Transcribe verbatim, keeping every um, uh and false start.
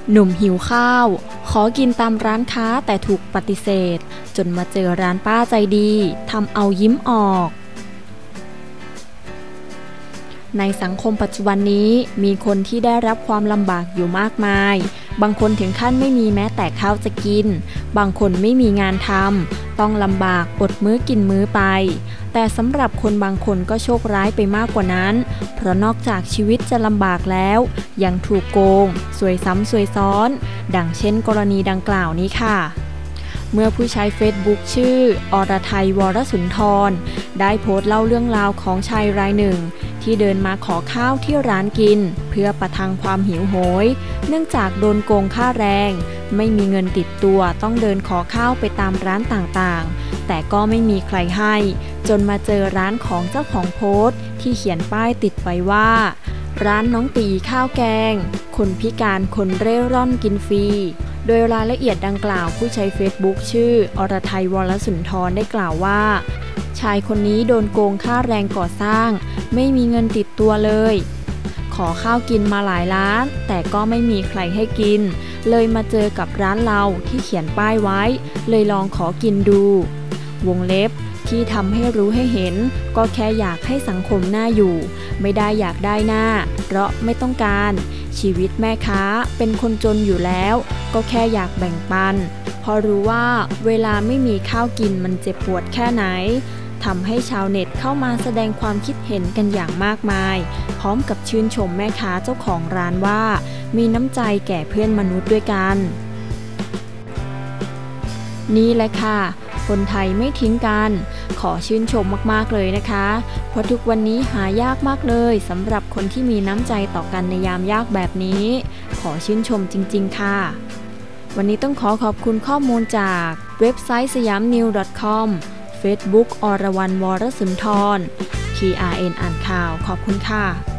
หนุ่มหิวข้าวขอกินตามร้านค้าแต่ถูกปฏิเสธจนมาเจอร้านป้าใจดีทำเอายิ้มออกในสังคมปัจจุบันนี้มีคนที่ได้รับความลำบากอยู่มากมายบางคนถึงขั้นไม่มีแม้แต่ข้าวจะกินบางคนไม่มีงานทำต้องลำบากอดมื้อกินมื้อไปแต่สำหรับคนบางคนก็โชคร้ายไปมากกว่านั้นเพราะนอกจากชีวิตจะลำบากแล้วยังถูกโกงซวยซ้ำซวยซ้อนดังเช่นกรณีดังกล่าวนี้ค่ะเมื่อผู้ใช้เฟซบุ๊กชื่ออรทัยวรสุนทรได้โพสต์เล่าเรื่องราวของชายรายหนึ่งที่เดินมาขอข้าวที่ร้านกินเพื่อประทังความหิวโหยเนื่องจากโดนโกงค่าแรงไม่มีเงินติดตัวต้องเดินขอข้าวไปตามร้านต่างๆแต่ก็ไม่มีใครให้จนมาเจอร้านของเจ้าของโพสต์ที่เขียนป้ายติดไว้ว่าร้านน้องตีข้าวแกงคนพิการคนเร่ร่อนกินฟรีโดยรายละเอียดดังกล่าวผู้ใช้เฟซบุ๊กชื่ออรทัยวรสุนทรได้กล่าวว่าชายคนนี้โดนโกงค่าแรงก่อสร้างไม่มีเงินติดตัวเลยขอข้าวกินมาหลายร้านแต่ก็ไม่มีใครให้กินเลยมาเจอกับร้านเราที่เขียนป้ายไว้เลยลองขอกินดูวงเล็บที่ทำให้รู้ให้เห็นก็แค่อยากให้สังคมน่าอยู่ไม่ได้อยากได้หน้าเพราะไม่ต้องการชีวิตแม่ค้าเป็นคนจนอยู่แล้วก็แค่อยากแบ่งปันพอรู้ว่าเวลาไม่มีข้าวกินมันเจ็บปวดแค่ไหนทำให้ชาวเน็ตเข้ามาแสดงความคิดเห็นกันอย่างมากมายพร้อมกับชื่นชมแม่ค้าเจ้าของร้านว่ามีน้ำใจแก่เพื่อนมนุษย์ด้วยกันนี่แหละค่ะคนไทยไม่ทิ้งกันขอชื่นชมมากๆเลยนะคะเพราะทุกวันนี้หายากมากเลยสำหรับคนที่มีน้ำใจต่อกันในยามยากแบบนี้ขอชื่นชมจริงๆค่ะวันนี้ต้องขอขอบคุณข้อมูลจากเว็บไซต์สยามนิว .com Facebook อรวรรณ วรสุนทร ที อาร์ เอ็น อ่านข่าวขอบคุณค่ะ